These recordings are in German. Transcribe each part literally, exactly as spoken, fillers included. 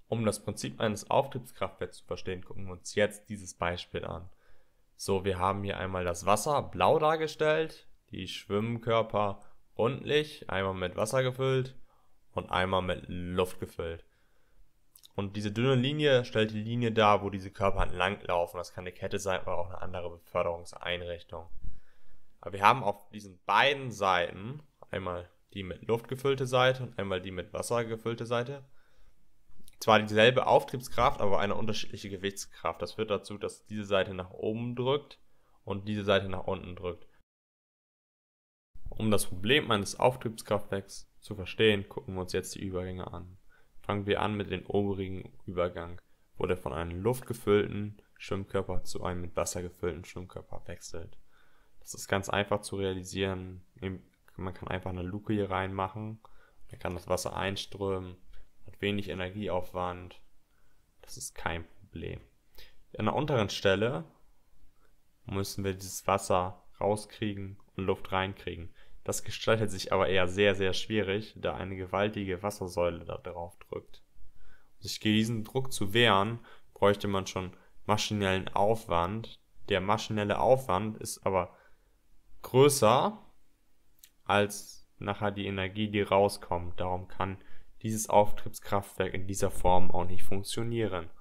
Um das Prinzip eines Auftriebskraftwerks zu verstehen, gucken wir uns jetzt dieses Beispiel an. So, wir haben hier einmal das Wasser blau dargestellt, die Schwimmkörper rundlich, einmal mit Wasser gefüllt und einmal mit Luft gefüllt. Und diese dünne Linie stellt die Linie dar, wo diese Körper entlang laufen. Das kann eine Kette sein oder auch eine andere Beförderungseinrichtung. Aber wir haben auf diesen beiden Seiten, einmal die mit Luft gefüllte Seite und einmal die mit Wasser gefüllte Seite, zwar dieselbe Auftriebskraft, aber eine unterschiedliche Gewichtskraft. Das führt dazu, dass diese Seite nach oben drückt und diese Seite nach unten drückt. Um das Problem eines Auftriebskraftwerks zu verstehen, gucken wir uns jetzt die Übergänge an. Fangen wir an mit dem oberigen Übergang, wo der von einem luftgefüllten Schwimmkörper zu einem mit Wasser gefüllten Schwimmkörper wechselt. Das ist ganz einfach zu realisieren. Man kann einfach eine Luke hier reinmachen, dann kann das Wasser einströmen, hat wenig Energieaufwand. Das ist kein Problem. An der unteren Stelle müssen wir dieses Wasser rauskriegen und Luft reinkriegen. Das gestaltet sich aber eher sehr, sehr schwierig, da eine gewaltige Wassersäule da drauf drückt. Um sich gegen diesen Druck zu wehren, bräuchte man schon maschinellen Aufwand. Der maschinelle Aufwand ist aber größer als nachher die Energie, die rauskommt. Darum kann dieses Auftriebskraftwerk in dieser Form auch nicht funktionieren.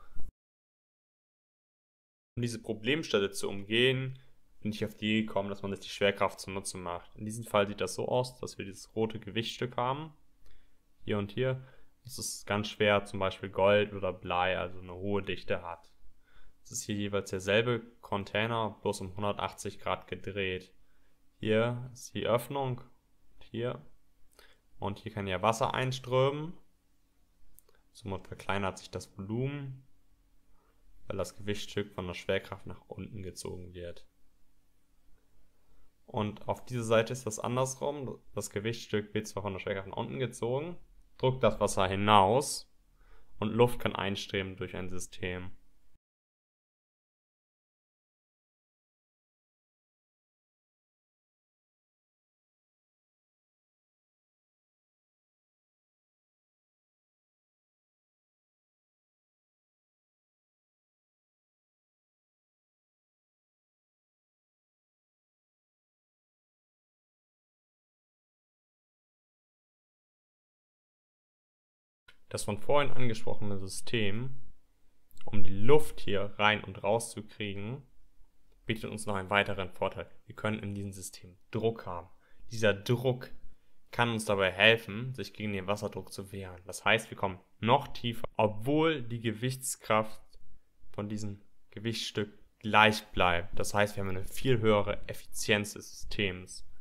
Um diese Problemstelle zu umgehen, bin ich auf die Idee gekommen, dass man sich die Schwerkraft zunutze macht. In diesem Fall sieht das so aus, dass wir dieses rote Gewichtstück haben. Hier und hier. Das ist ganz schwer, zum Beispiel Gold oder Blei, also eine hohe Dichte hat. Es ist hier jeweils derselbe Container, bloß um hundertachtzig Grad gedreht. Hier ist die Öffnung. Und hier. Und hier kann ja Wasser einströmen. Somit verkleinert sich das Volumen, weil das Gewichtstück von der Schwerkraft nach unten gezogen wird. Und auf dieser Seite ist das andersrum. Das Gewichtstück wird zwar von der Schwerkraft nach unten gezogen, drückt das Wasser hinaus und Luft kann einströmen durch ein System. Das von vorhin angesprochene System, um die Luft hier rein und raus zu kriegen, bietet uns noch einen weiteren Vorteil. Wir können in diesem System Druck haben. Dieser Druck kann uns dabei helfen, sich gegen den Wasserdruck zu wehren. Das heißt, wir kommen noch tiefer, obwohl die Gewichtskraft von diesem Gewichtsstück gleich bleibt. Das heißt, wir haben eine viel höhere Effizienz des Systems.